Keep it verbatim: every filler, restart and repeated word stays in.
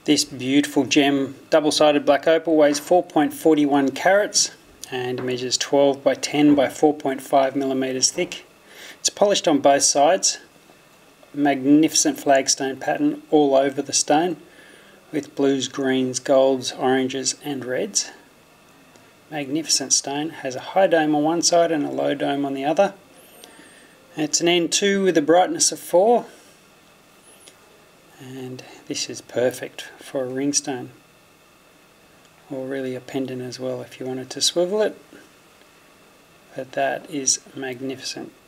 This beautiful gem double-sided black opal weighs four point four one carats and measures twelve by ten by four point five millimeters thick. It's polished on both sides. Magnificent flagstone pattern all over the stone with blues, greens, golds, oranges and reds. Magnificent stone. Has a high dome on one side and a low dome on the other. It's an N two with a brightness of four. And this is perfect for a ringstone, or really a pendant as well if you wanted to swivel it. But that is magnificent.